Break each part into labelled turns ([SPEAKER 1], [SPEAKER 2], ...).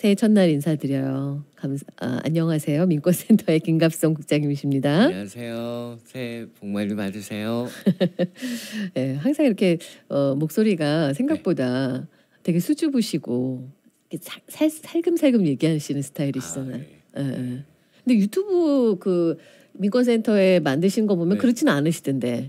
[SPEAKER 1] 새해 첫날 인사드려요. 안녕하세요. 민권센터의 김갑성 국장님이십니다.
[SPEAKER 2] 안녕하세요. 새해 복 많이 받으세요.
[SPEAKER 1] 네, 항상 이렇게 목소리가 생각보다 되게 수줍으시고 살금살금 얘기하시는 스타일이시잖아요.
[SPEAKER 2] 네.
[SPEAKER 1] 근데 유튜브 그 민권센터에 만드신 거 보면
[SPEAKER 2] 네.
[SPEAKER 1] 그렇지는 않으시던데.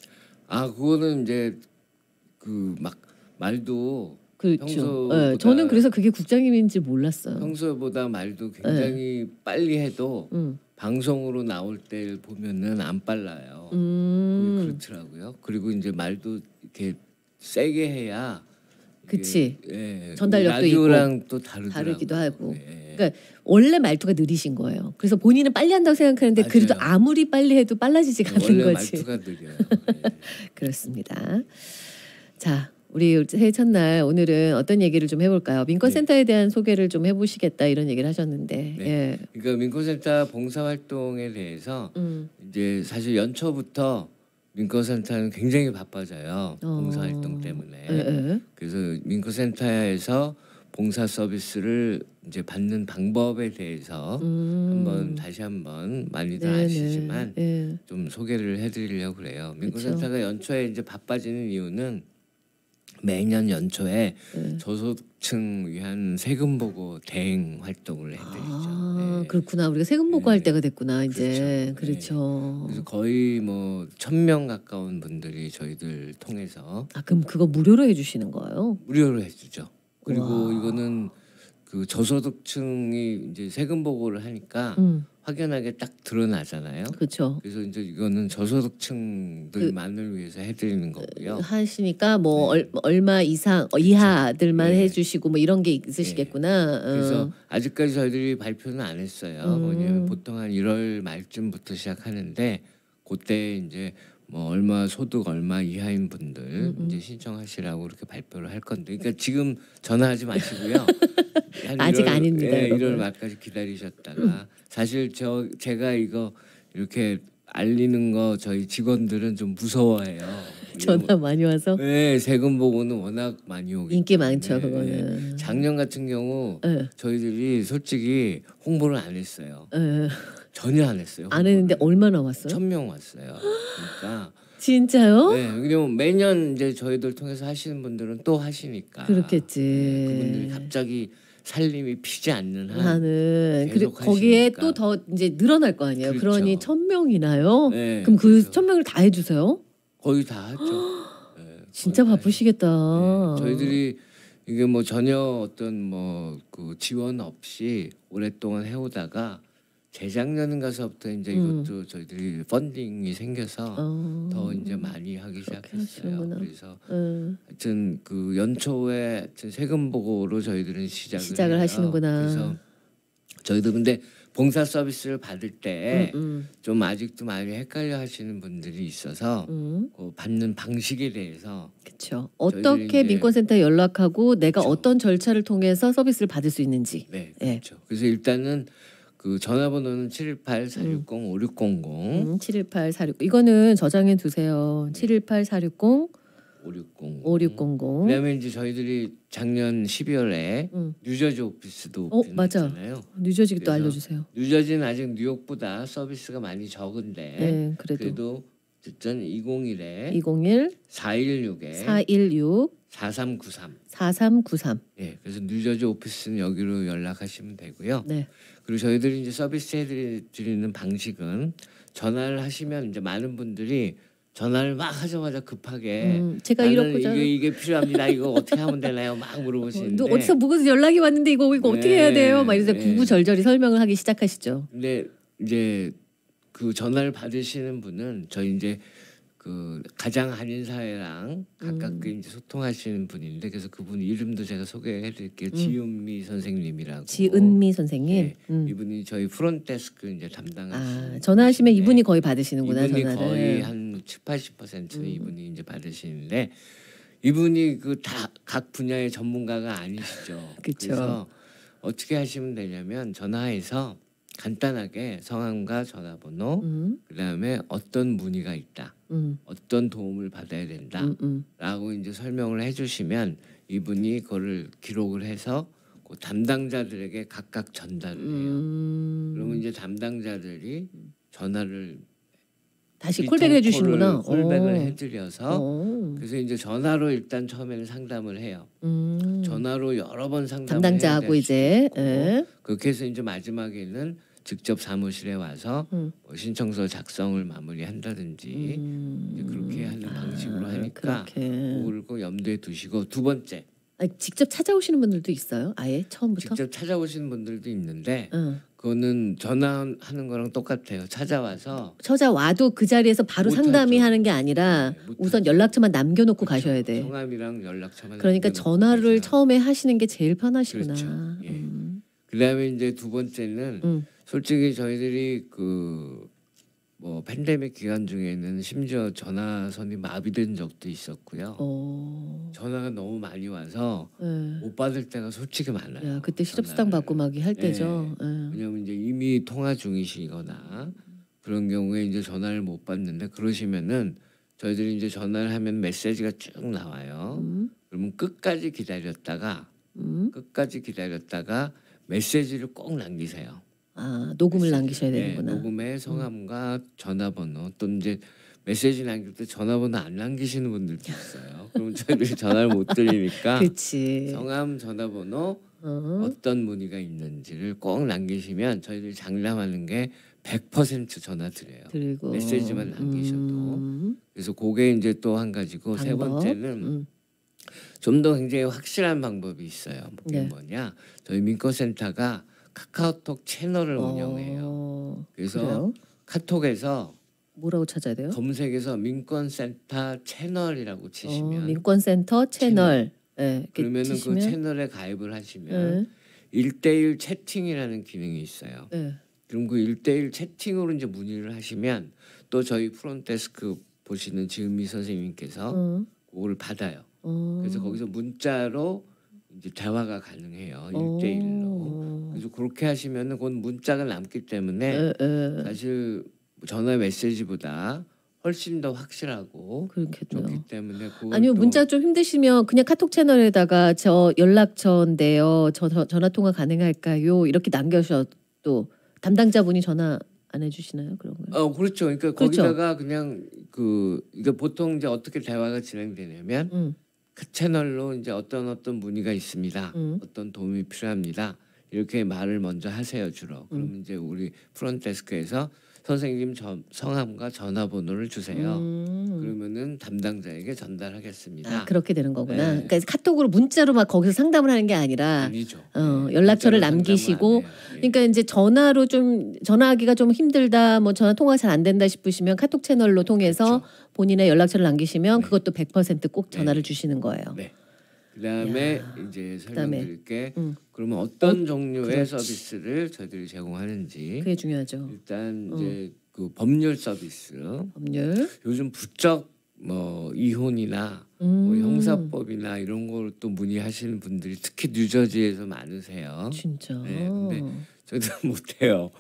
[SPEAKER 2] 그거는 이제 그 막 말도
[SPEAKER 1] 그렇죠.
[SPEAKER 2] 평소보다
[SPEAKER 1] 저는 그래서 그게 국장님인지 몰랐어요.
[SPEAKER 2] 평소보다 말도 굉장히 빨리 해도 방송으로 나올 때 보면은 안 빨라요. 그렇더라고요. 그리고 이제 말도 이렇게 세게 해야
[SPEAKER 1] 그치.
[SPEAKER 2] 예,
[SPEAKER 1] 전달력도
[SPEAKER 2] 라디오랑
[SPEAKER 1] 있고
[SPEAKER 2] 또 다르더라고요.
[SPEAKER 1] 다르기도 하고.
[SPEAKER 2] 예.
[SPEAKER 1] 그러니까 원래 말투가 느리신 거예요. 그래서 본인은 빨리 한다고 생각하는데
[SPEAKER 2] 맞아요.
[SPEAKER 1] 그래도 아무리 빨리 해도 빨라지지가 않는
[SPEAKER 2] 원래
[SPEAKER 1] 거지.
[SPEAKER 2] 말투가 느려요. 예.
[SPEAKER 1] 그렇습니다. 자, 우리 새해 첫날 오늘은 어떤 얘기를 좀 해볼까요? 민권센터에 대한 소개를 좀 해보시겠다 이런 얘기를 하셨는데.
[SPEAKER 2] 네.
[SPEAKER 1] 예.
[SPEAKER 2] 그러니까 민권센터 봉사활동에 대해서 이제 사실 연초부터 민권센터는 굉장히 바빠져요. 봉사활동 때문에. 그래서 민권센터에서 봉사 서비스를 이제 받는 방법에 대해서 다시 한번 많이들 아시지만 좀 소개를 해드리려고 그래요. 민권센터가 연초에 이제 바빠지는 이유는 매년 연초에 저소득층 위한 세금 보고 대행 활동을 해드리죠.
[SPEAKER 1] 그렇구나. 우리가 세금 보고할 때가 됐구나 이제. 그렇죠.
[SPEAKER 2] 그래서 거의 뭐 1,000명 가까운 분들이 저희들 통해서
[SPEAKER 1] 그럼 그거 무료로 해주시는 거예요?
[SPEAKER 2] 무료로 해주죠. 그리고
[SPEAKER 1] 와.
[SPEAKER 2] 이거는 그 저소득층이 이제 세금 보고를 하니까 확연하게 딱 드러나잖아요.
[SPEAKER 1] 그렇죠.
[SPEAKER 2] 그래서 이제 이거는 저소득층들만을 위해서 해드리는 거고요.
[SPEAKER 1] 하시니까 뭐 얼마 이하들만
[SPEAKER 2] 네.
[SPEAKER 1] 해주시고 뭐 이런 게 있으시겠구나.
[SPEAKER 2] 그래서 아직까지 저희들이 발표는 안 했어요. 왜냐하면 보통 한 1월 말쯤부터 시작하는데 그때 이제 뭐 얼마 소득 얼마 이하인 분들 이제 신청하시라고 이렇게 발표를 할 건데, 그러니까 지금 전화하지 마시고요. 한
[SPEAKER 1] 아직
[SPEAKER 2] 1월,
[SPEAKER 1] 아닙니다.
[SPEAKER 2] 네, 1월
[SPEAKER 1] 여러분.
[SPEAKER 2] 말까지 기다리셨다가 사실 제가 이거 이렇게 알리는 거 저희 직원들은 좀 무서워해요.
[SPEAKER 1] 전화 많이 와서.
[SPEAKER 2] 네, 세금 보고는 워낙 많이 오기
[SPEAKER 1] 인기
[SPEAKER 2] 때문에.
[SPEAKER 1] 많죠, 그거는.
[SPEAKER 2] 작년 같은 경우 저희들이 솔직히 홍보를 안 했어요. 전혀 안 했어요.
[SPEAKER 1] 안 했는데 얼마나 왔어요?
[SPEAKER 2] 1,000명 왔어요. 그러니까
[SPEAKER 1] 진짜요?
[SPEAKER 2] 네, 왜냐면 매년 이제 저희들 통해서 하시는 분들은 또 하시니까.
[SPEAKER 1] 그렇겠지.
[SPEAKER 2] 그분들이 갑자기 살림이 피지 않는 한
[SPEAKER 1] 하는. 그리고
[SPEAKER 2] 계속
[SPEAKER 1] 거기에
[SPEAKER 2] 하시니까.
[SPEAKER 1] 또 더 이제 늘어날 거 아니에요.
[SPEAKER 2] 그렇죠.
[SPEAKER 1] 그러니 1,000명이나요?
[SPEAKER 2] 네,
[SPEAKER 1] 그럼 그
[SPEAKER 2] 그래서
[SPEAKER 1] 1,000명을 다 해주세요?
[SPEAKER 2] 거의 다 하죠. 네,
[SPEAKER 1] 진짜
[SPEAKER 2] 거의 다
[SPEAKER 1] 바쁘시겠다.
[SPEAKER 2] 해요. 네, 저희들이 이게 뭐 전혀 어떤 뭐 그 지원 없이 오랫동안 해오다가 재작년 가서부터 이제 이것도 저희들이 펀딩이 생겨서 더 이제 많이 하기 시작했어요.
[SPEAKER 1] 하시는구나.
[SPEAKER 2] 그래서 하여튼 그 연초에 하여튼 세금 보고로 저희들은 시작을 해요.
[SPEAKER 1] 하시는구나.
[SPEAKER 2] 그래서 저희도 근데 봉사 서비스를 받을 때 좀 아직도 많이 헷갈려 하시는 분들이 있어서 그 받는 방식에 대해서
[SPEAKER 1] 그렇죠.
[SPEAKER 2] 저희들이
[SPEAKER 1] 어떻게
[SPEAKER 2] 이제
[SPEAKER 1] 민권센터에 연락하고 내가
[SPEAKER 2] 그렇죠.
[SPEAKER 1] 어떤 절차를 통해서 서비스를 받을 수 있는지.
[SPEAKER 2] 네, 그렇죠. 그래서 일단은 그 전화번호는 718-460-5600
[SPEAKER 1] 718-460 이거는 저장해 두세요. 718-460 5600.
[SPEAKER 2] 그다음에 이제 저희들이 작년 12월에 뉴저지 오피스도
[SPEAKER 1] 맞아.
[SPEAKER 2] 오픈했잖아요.
[SPEAKER 1] 뉴저지도
[SPEAKER 2] 그래서
[SPEAKER 1] 알려주세요.
[SPEAKER 2] 뉴저지는 아직 뉴욕보다 서비스가 많이 적은데
[SPEAKER 1] 네, 그래도
[SPEAKER 2] 어쨌든 201에
[SPEAKER 1] 201
[SPEAKER 2] 416에
[SPEAKER 1] 416
[SPEAKER 2] 4393.
[SPEAKER 1] 4393.
[SPEAKER 2] 예, 그래서 뉴저지 오피스는 여기로 연락하시면 되고요.
[SPEAKER 1] 네.
[SPEAKER 2] 그리고 저희들이 이제 서비스 해드리는 방식은 전화를 하시면 이제 많은 분들이 전화를 막 하자마자 급하게
[SPEAKER 1] 제가
[SPEAKER 2] 나는
[SPEAKER 1] 이렇고
[SPEAKER 2] 이게 필요합니다. 이거 어떻게 하면 되나요? 막 물어보시는데
[SPEAKER 1] 너 어디서 무슨 연락이 왔는데 이거 어떻게 해야 돼요? 막 이래서 구구절절히 설명을 하기 시작하시죠.
[SPEAKER 2] 근데 이제 그 전화를 받으시는 분은 저희 이제 그 가장 한인사회랑 가깝게 이제 소통하시는 분인데, 그래서 그분 이름도 제가 소개해드릴게요. 지은미 선생님이라고.
[SPEAKER 1] 지은미 선생님.
[SPEAKER 2] 이분이 저희 프론트데스크 이제 담당하시는.
[SPEAKER 1] 전화하시면
[SPEAKER 2] 분이신데
[SPEAKER 1] 이분이 거의 받으시는구나.
[SPEAKER 2] 이분이
[SPEAKER 1] 전화를.
[SPEAKER 2] 거의 한 70-80%는 이분이 이제 받으시는데, 이분이 그 다 각 분야의 전문가가 아니시죠.
[SPEAKER 1] 그쵸.
[SPEAKER 2] 그래서 어떻게 하시면 되냐면 전화해서 간단하게 성함과 전화번호, 그다음에 어떤 문의가 있다, 어떤 도움을 받아야 된다라고 이제 설명을 해주시면 이분이 그거를 기록을 해서 그 담당자들에게 각각 전달을 해요. 그러면 이제 담당자들이 전화를
[SPEAKER 1] 다시 콜백을 해주시는구나.
[SPEAKER 2] 콜백을 해드려서 그래서 이제 전화로 일단 처음에는 상담을 해요. 전화로 여러 번 상담을
[SPEAKER 1] 담당자하고 이제
[SPEAKER 2] 그렇게 해서 이제 마지막에는 직접 사무실에 와서 뭐 신청서 작성을 마무리한다든지 이제 그렇게 하는 방식으로 하니까 그걸 꼭 염두에 두시고 두 번째.
[SPEAKER 1] 직접 찾아오시는 분들도 있어요? 아예 처음부터?
[SPEAKER 2] 직접 찾아오시는 분들도 있는데 그거는 전화하는 거랑 똑같아요. 찾아와도
[SPEAKER 1] 그 자리에서 바로 상담이 하는 게 아니라 우선 연락처만 남겨놓고
[SPEAKER 2] 그렇죠.
[SPEAKER 1] 가셔야 돼.
[SPEAKER 2] 성함이랑 연락처만.
[SPEAKER 1] 그러니까 전화를 처음에 하시는 게 제일 편하시구나.
[SPEAKER 2] 그렇죠. 예. 그다음에 이제 두 번째는 솔직히 저희들이 그 뭐 팬데믹 기간 중에는 심지어 전화선이 마비된 적도 있었고요. 전화가 너무 많이 와서 못 받을 때가 솔직히 많아요.
[SPEAKER 1] 야, 그때 실업수당 받고 막 할 때죠.
[SPEAKER 2] 왜냐하면 이제 이미 통화 중이시거나 그런 경우에 이제 전화를 못 받는데 그러시면은 저희들이 이제 전화를 하면 메시지가 쭉 나와요. 그러면 끝까지 기다렸다가 메시지를 꼭 남기세요.
[SPEAKER 1] 녹음을 남기셔야 되는구나.
[SPEAKER 2] 녹음에 성함과 전화번호 또 이제 메시지 남길 때 전화번호 안 남기시는 분들도 있어요. 그럼 저희들이 전화를 못 드리니까 성함, 전화번호 어떤 문의가 있는지를 꼭 남기시면 저희들이 장담하는 게 100% 전화 드려요. 메시지만 남기셔도. 그래서 그게 이제 또 한 가지고 세 번째는 좀 더 굉장히 확실한 방법이 있어요. 그게 뭐냐? 저희 민권센터가 카카오톡 채널을 운영해요. 그래서
[SPEAKER 1] 그래요?
[SPEAKER 2] 카톡에서
[SPEAKER 1] 뭐라고 찾아야 돼요?
[SPEAKER 2] 검색해서 민권센터 채널이라고 치시면
[SPEAKER 1] 민권센터 채널.
[SPEAKER 2] 그러면은 그 채널에 가입을 하시면 1대1 채팅이라는 기능이 있어요. 그럼 그 1대1 채팅으로 이제 문의를 하시면 또 저희 프론트데스크 보시는 지은미 선생님께서 그거를 받아요. 그래서 거기서 문자로 이제 대화가 가능해요. 1대1로. 그래서 그렇게 하시면은 그건 문자가 남기 때문에 사실 전화 메시지보다 훨씬 더 확실하고 좋기 때문에
[SPEAKER 1] 아니면 문자 좀 힘드시면 그냥 카톡 채널에다가 저 연락처인데요. 전화 통화 가능할까요? 이렇게 남겨셔도 담당자분이 전화 안 해주시나요? 그런 거?
[SPEAKER 2] 그렇죠. 그러니까 거기다가 그냥 이게 보통 이제 어떻게 대화가 진행되냐면 그 채널로 이제 어떤 문의가 있습니다. 어떤 도움이 필요합니다. 이렇게 말을 먼저 하세요 주로. 그러면 이제 우리 프론트데스크에서 선생님 성함과 전화번호를 주세요. 그러면은 담당자에게 전달하겠습니다.
[SPEAKER 1] 그렇게 되는 거구나. 그러니까 카톡으로 문자로 막 거기서 상담을 하는 게 아니라
[SPEAKER 2] 아니죠.
[SPEAKER 1] 연락처를 남기시고 그러니까 이제 전화로 좀 전화하기가 좀 힘들다 뭐 전화 통화 잘 안 된다 싶으시면 카톡 채널로 통해서 본인의 연락처를 남기시면 그것도 100%꼭 전화를 주시는 거예요.
[SPEAKER 2] 그다음에 이제 설명드릴게. 그러면 어떤 종류의 서비스를 저희들이 제공하는지.
[SPEAKER 1] 그게 중요하죠.
[SPEAKER 2] 일단 이제 그 법률 서비스. 요즘 부쩍 뭐 이혼이나 뭐 형사법이나 이런 걸 또 문의하시는 분들이 특히 뉴저지에서 많으세요.
[SPEAKER 1] 진짜.
[SPEAKER 2] 근데 저도 못해요.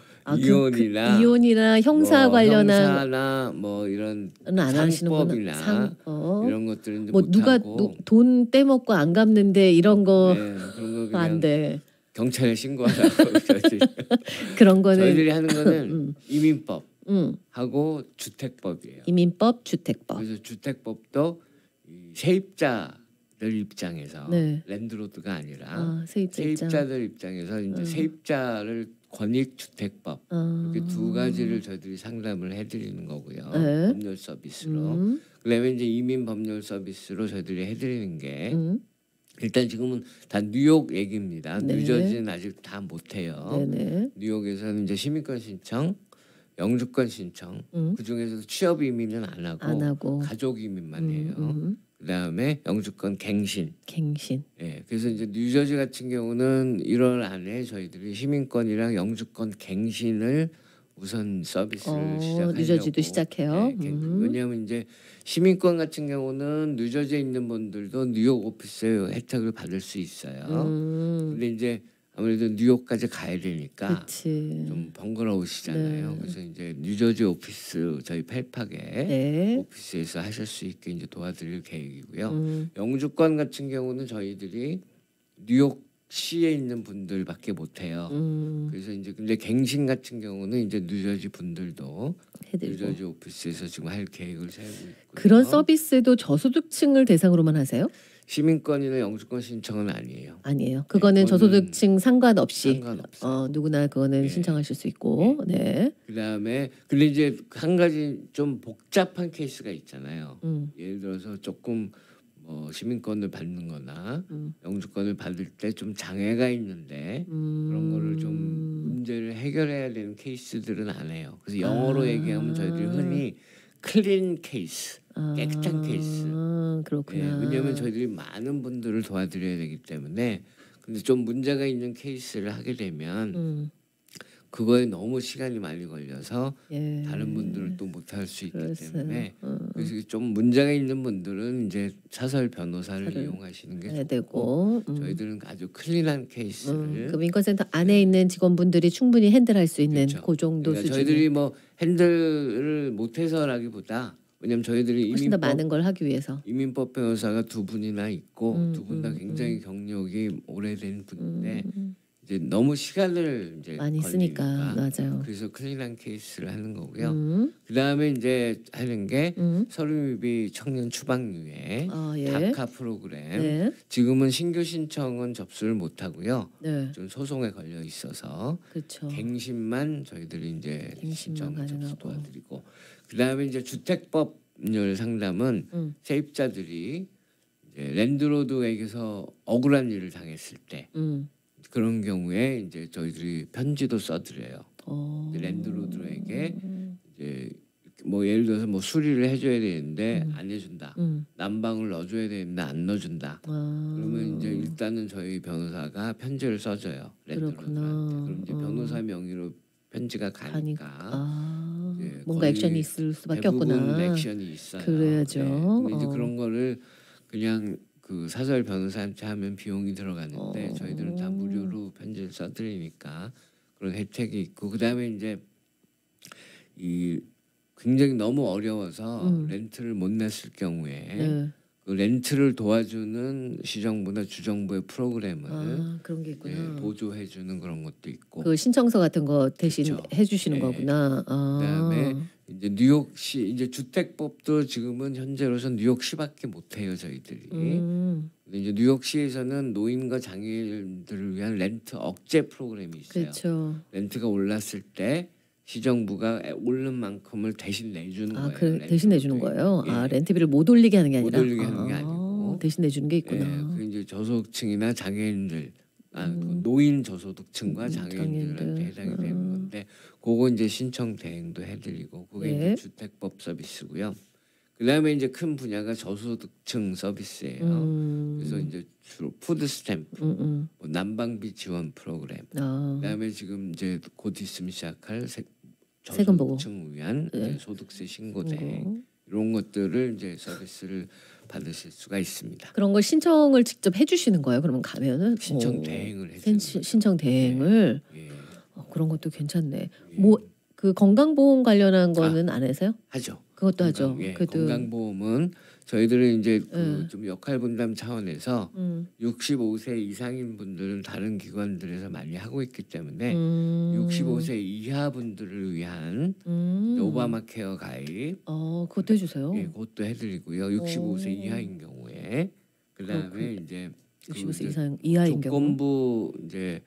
[SPEAKER 2] 이혼이나
[SPEAKER 1] 형사 관련한
[SPEAKER 2] 형사나 뭐 이런 상법이나 이런 것들은
[SPEAKER 1] 뭐 누가
[SPEAKER 2] 못하고
[SPEAKER 1] 돈 떼먹고 안 갚는데 이런 거
[SPEAKER 2] 그런 거
[SPEAKER 1] 안 돼.
[SPEAKER 2] 경찰에 신고하라고
[SPEAKER 1] 그런 거는
[SPEAKER 2] 저희들이 하는 거는 이민법 하고 주택법이에요.
[SPEAKER 1] 이민법, 주택법.
[SPEAKER 2] 그래서 주택법도 세입자들 입장에서 랜드로드가 아니라 세입자들 입장에서 이제 세입자를 권익주택법 이렇게 두 가지를 저희들이 상담을 해드리는 거고요. 법률 서비스로. 그다음에 이제 이민 법률 서비스로 저희들이 해드리는 게 일단 지금은 다 뉴욕 얘기입니다. 뉴저지는 아직 다 못해요. 뉴욕에서는 이제 시민권 신청, 영주권 신청, 그 중에서도 취업 이민은 안 하고 가족 이민만 해요. 그다음에 영주권 갱신. 그래서 이제 뉴저지 같은 경우는 1월 안에 저희들이 시민권이랑 영주권 갱신을 우선 서비스를 시작하려고.
[SPEAKER 1] 뉴저지도 시작해요.
[SPEAKER 2] 왜냐하면 이제 시민권 같은 경우는 뉴저지에 있는 분들도 뉴욕 오피스에 혜택을 받을 수 있어요. 근데 이제 아무래도 뉴욕까지 가야 되니까 좀 번거로우시잖아요. 그래서 이제 뉴저지 오피스 저희 펠팍의 오피스에서 하실 수 있게 이제 도와드릴 계획이고요. 영주권 같은 경우는 저희들이 뉴욕 뉴욕시에 있는 분들밖에 못 해요. 그래서 이제 근데 갱신 같은 경우는 이제 뉴저지 분들도
[SPEAKER 1] 해드리고.
[SPEAKER 2] 뉴저지 오피스에서 지금 할 계획을 세우고 있고요.
[SPEAKER 1] 그런 서비스도 저소득층을 대상으로만 하세요?
[SPEAKER 2] 시민권이나 영주권 신청은 아니에요.
[SPEAKER 1] 아니에요. 그거는
[SPEAKER 2] 그거는
[SPEAKER 1] 저소득층 상관없이
[SPEAKER 2] 상관없어요.
[SPEAKER 1] 누구나 그거는
[SPEAKER 2] 네.
[SPEAKER 1] 신청하실 수 있고. 네.
[SPEAKER 2] 그다음에 근데 이제 한 가지 좀 복잡한 케이스가 있잖아요.
[SPEAKER 1] 음.
[SPEAKER 2] 예를 들어서 조금 뭐 시민권을 받는거나 영주권을 받을 때 좀 장애가 있는데 그런 거를 좀 문제를 해결해야 되는 케이스들은 안 해요. 그래서 영어로 얘기하면 저희들이 흔히 클린 케이스, 깨끗한 케이스.
[SPEAKER 1] 그렇구나.
[SPEAKER 2] 예, 왜냐하면 저희들이 많은 분들을 도와드려야 되기 때문에 근데 좀 문제가 있는 케이스를 하게 되면 그거에 너무 시간이 많이 걸려서
[SPEAKER 1] 예.
[SPEAKER 2] 다른 분들은 또 못할 수 있기
[SPEAKER 1] 그랬어요.
[SPEAKER 2] 때문에 그래서 좀 문제가 있는 분들은 이제 사설 변호사를
[SPEAKER 1] 사를
[SPEAKER 2] 이용하시는 게
[SPEAKER 1] 해야
[SPEAKER 2] 좋고
[SPEAKER 1] 되고.
[SPEAKER 2] 저희들은 아주 클린한 케이스를
[SPEAKER 1] 그 민권센터 안에 있는 직원분들이 충분히 핸들할 수 있는
[SPEAKER 2] 그렇죠.
[SPEAKER 1] 그 정도
[SPEAKER 2] 그러니까
[SPEAKER 1] 수준.
[SPEAKER 2] 저희들이 뭐 핸들을 못해서라기보다 왜냐하면 저희들이
[SPEAKER 1] 훨씬 더 많은 걸 하기 위해서.
[SPEAKER 2] 이민법 변호사가 두 분이나 있고 두 분 다 굉장히 경력이 오래된 분인데 이제 너무 시간을 이제
[SPEAKER 1] 많이 쓰니까. 맞아요.
[SPEAKER 2] 그래서 클린한 케이스를 하는 거고요. 그 다음에 이제 하는 게 서류미비 청년 추방유예
[SPEAKER 1] 예.
[SPEAKER 2] 다카 프로그램.
[SPEAKER 1] 네.
[SPEAKER 2] 지금은 신규 신청은 접수를 못 하고요.
[SPEAKER 1] 네.
[SPEAKER 2] 좀 소송에 걸려 있어서
[SPEAKER 1] 그렇죠.
[SPEAKER 2] 갱신만 저희들이 이제
[SPEAKER 1] 갱신만
[SPEAKER 2] 신청 접수
[SPEAKER 1] 가능하고.
[SPEAKER 2] 도와드리고 그 다음에 이제 주택법률 상담은 세입자들이 이제 랜드로드에게서 억울한 일을 당했을 때. 그런 경우에 이제 저희들이 편지도 써드려요. 이제 랜드로드에게 이제 뭐 예를 들어서 뭐 수리를 해줘야 되는데 안 해준다. 난방을 넣어줘야 되는데 안 넣어준다. 그러면 이제 일단은 저희 변호사가 편지를 써줘요. 랜드로드한테. 그럼 이제 변호사 명의로 편지가 가니까 이제
[SPEAKER 1] 뭔가
[SPEAKER 2] 거의
[SPEAKER 1] 액션이 있을 수밖에
[SPEAKER 2] 대부분
[SPEAKER 1] 없구나.
[SPEAKER 2] 액션이 있어요.
[SPEAKER 1] 그래야죠.
[SPEAKER 2] 근데 이제 그런 거를 그냥 그 사설 변호사한테 하면 비용이 들어가는데 저희들은 다 무료로 편지를 써드리니까 그런 혜택이 있고 그 다음에 이제 이 굉장히 너무 어려워서 렌트를 못 냈을 경우에
[SPEAKER 1] 네.
[SPEAKER 2] 그 렌트를 도와주는 시정부나 주정부의 프로그램을
[SPEAKER 1] 그런 게 있구나.
[SPEAKER 2] 보조해주는 그런 것도 있고
[SPEAKER 1] 그 신청서 같은 거 대신
[SPEAKER 2] 그렇죠.
[SPEAKER 1] 해주시는
[SPEAKER 2] 네.
[SPEAKER 1] 거구나.
[SPEAKER 2] 그다음에 이제 뉴욕시 이제 주택법도 지금은 현재로서 뉴욕시밖에 못해요 저희들이. 근데 이제 뉴욕시에서는 노인과 장애인들을 위한 렌트 억제 프로그램이 있어요.
[SPEAKER 1] 그렇죠.
[SPEAKER 2] 렌트가 올랐을 때 시정부가 오른 만큼을 대신 내주는 거예요.
[SPEAKER 1] 그 대신 내주는 거예요.
[SPEAKER 2] 예.
[SPEAKER 1] 렌트비를 못 올리게 하는 게
[SPEAKER 2] 못
[SPEAKER 1] 아니라.
[SPEAKER 2] 올리게 하는 게 아니고
[SPEAKER 1] 대신 내주는 게 있구나.
[SPEAKER 2] 예, 그 이제 저소득층이나 장애인들, 그 노인 저소득층과 장애인들한테 해당이 되는 건데, 그거 이제 신청 대행도 해드리고, 그게
[SPEAKER 1] 네.
[SPEAKER 2] 이제 주택법 서비스고요. 그다음에 이제 큰 분야가 저소득층 서비스예요. 그래서 이제 주로 푸드 스탬프, 뭐 난방비 지원 프로그램. 그다음에 지금 이제 곧 있으면 시작할
[SPEAKER 1] 세금 보고.
[SPEAKER 2] 저소득층 위한 이제 소득세 신고 대행 이런 것들을 이제 서비스를 받으실 수가 있습니다.
[SPEAKER 1] 그런 걸 신청을 직접 해주시는 거예요. 그러면 가면은
[SPEAKER 2] 신청 대행을 해주는 거죠.
[SPEAKER 1] 신청 대행을
[SPEAKER 2] 예.
[SPEAKER 1] 그런 것도 괜찮네. 뭐 그 건강보험 관련한 거는 안 하세요?
[SPEAKER 2] 하죠.
[SPEAKER 1] 그것도 하죠.
[SPEAKER 2] 예,
[SPEAKER 1] 그래도
[SPEAKER 2] 건강보험은 저희들은 이제 그 좀 역할 분담 차원에서 65세 이상인 분들은 다른 기관들에서 많이 하고 있기 때문에 65세 이하 분들을 위한 오바마 케어 가입
[SPEAKER 1] 그것도 해주세요.
[SPEAKER 2] 예, 그것도 해드리고요. 65세 이하인 경우에 그다음에 이제
[SPEAKER 1] 65세 이하인 경우
[SPEAKER 2] 조건부 이제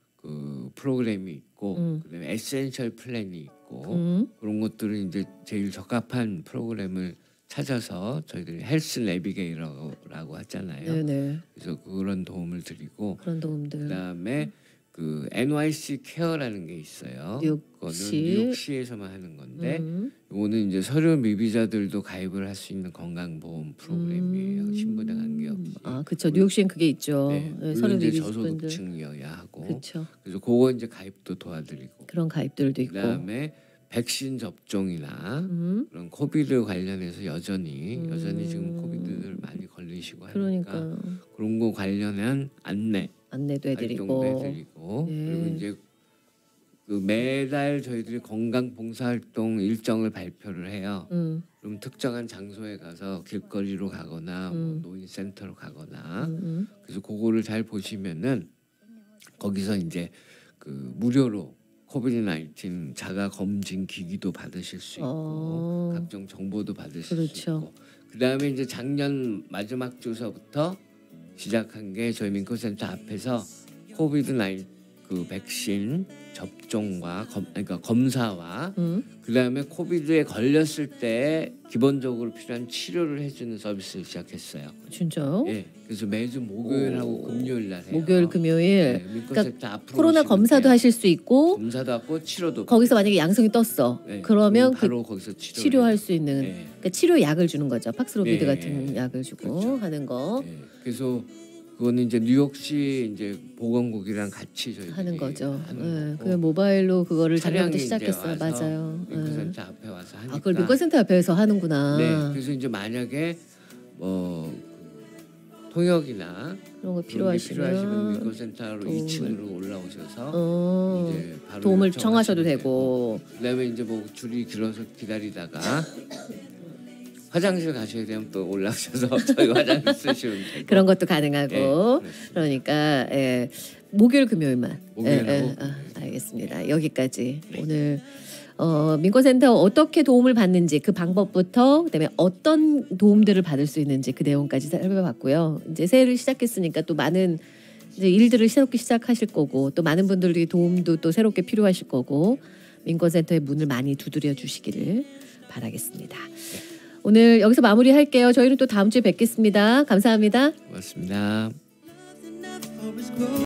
[SPEAKER 2] 그 프로그램이 있고 그다음에 에센셜 플랜이 있고 그런 것들은 이제 제일 적합한 프로그램을 찾아서 저희들이 헬스 내비게이터라고 하잖아요.
[SPEAKER 1] 네네.
[SPEAKER 2] 그래서 그런 도움을 드리고
[SPEAKER 1] 그런 도움들.
[SPEAKER 2] 그다음에 그 NYC 케어라는 게 있어요. 그거는 뉴욕시에서만 하는 건데 이거는 이제 서류 미비자들도 가입을 할 수 있는 건강보험 프로그램이에요. 신분에 관계없이.
[SPEAKER 1] 그렇죠. 뉴욕시엔 그게 있죠.
[SPEAKER 2] 네,
[SPEAKER 1] 서류
[SPEAKER 2] 이제
[SPEAKER 1] 미비분들.
[SPEAKER 2] 저소득층이어야 하고.
[SPEAKER 1] 그렇죠.
[SPEAKER 2] 그래서 그거 이제 가입도 도와드리고.
[SPEAKER 1] 그런 가입들도 있고.
[SPEAKER 2] 그다음에 백신 접종이나 그런 코비드 관련해서 여전히 지금 코비드를 많이 걸리시고 하니까
[SPEAKER 1] 그러니까.
[SPEAKER 2] 그런 거 관련한
[SPEAKER 1] 안내도 해드리고.
[SPEAKER 2] 활동도 해드리고 그리고 이제 그 매달 저희들이 건강 봉사활동 일정을 발표를 해요. 그럼 특정한 장소에 가서 길거리로 가거나 뭐 노인센터로 가거나 그래서 그거를 잘 보시면은 거기서 이제 그 무료로 코비드 19 자가 검진 기기도 받으실 수 있고 각종 정보도 받으실
[SPEAKER 1] 그렇죠.
[SPEAKER 2] 수 있고 그다음에 이제 작년 마지막 주서부터 시작한 게 저희 민코센터 앞에서 코비드 19 그 백신 접종과 그러니까 검사와 그다음에 코비드에 걸렸을 때 기본적으로 필요한 치료를 해주는 서비스를 시작했어요.
[SPEAKER 1] 진짜요?
[SPEAKER 2] 예, 그래서 매주 목요일하고 금요일 날 해요.
[SPEAKER 1] 목요일, 금요일.
[SPEAKER 2] 네, 민코센터 앞으로
[SPEAKER 1] 코로나
[SPEAKER 2] 오시면
[SPEAKER 1] 검사도
[SPEAKER 2] 돼요.
[SPEAKER 1] 하실 수 있고
[SPEAKER 2] 검사도 하고 치료도
[SPEAKER 1] 거기서 만약에 양성이 떴어.
[SPEAKER 2] 네,
[SPEAKER 1] 그러면
[SPEAKER 2] 바로 거기서
[SPEAKER 1] 치료할 수 있는
[SPEAKER 2] 네.
[SPEAKER 1] 그러니까 치료 약을 주는 거죠. 팍스로비드
[SPEAKER 2] 네,
[SPEAKER 1] 같은 약을 주고
[SPEAKER 2] 그렇죠.
[SPEAKER 1] 하는 거
[SPEAKER 2] 네, 그래서 그거는 이제 뉴욕시 이제 보건국이랑 같이 저희
[SPEAKER 1] 하는 거죠.
[SPEAKER 2] 하는
[SPEAKER 1] 그
[SPEAKER 2] 거고.
[SPEAKER 1] 모바일로 그거를
[SPEAKER 2] 차량이
[SPEAKER 1] 작년부터
[SPEAKER 2] 이제
[SPEAKER 1] 시작했어요.
[SPEAKER 2] 와서
[SPEAKER 1] 맞아요.
[SPEAKER 2] 민코센터 앞에 와서 하니까.
[SPEAKER 1] 아, 그걸 민권센터 앞에서 하는구나.
[SPEAKER 2] 네, 그래서 이제 만약에 통역이나
[SPEAKER 1] 그런 거
[SPEAKER 2] 필요하시면
[SPEAKER 1] 필요하시면
[SPEAKER 2] 민코센터로
[SPEAKER 1] 도움을.
[SPEAKER 2] 2층으로 올라오셔서 이제 바로
[SPEAKER 1] 도움을
[SPEAKER 2] 요청하시면
[SPEAKER 1] 청하셔도 되고.
[SPEAKER 2] 그다음에 이제 뭐 줄이 길어서 기다리다가 화장실 가셔야 되면 또 올라오셔서 저희 화장실 쓰시면 되고
[SPEAKER 1] 그런 것도 가능하고.
[SPEAKER 2] 그렇습니다.
[SPEAKER 1] 그러니까 목요일 금요일만.
[SPEAKER 2] 목요일하고
[SPEAKER 1] 알겠습니다. 여기까지 오늘 민권센터 어떻게 도움을 받는지 그 방법부터 그다음에 어떤 도움들을 받을 수 있는지 그 내용까지 살펴봤고요. 이제 새해를 시작했으니까 또 많은 이제 일들을 새롭게 시작하실 거고 또 많은 분들이 도움도 또 새롭게 필요하실 거고 민권센터의 문을 많이 두드려 주시기를 바라겠습니다. 오늘 여기서 마무리할게요. 저희는 또 다음 주에 뵙겠습니다. 감사합니다.
[SPEAKER 2] 고맙습니다.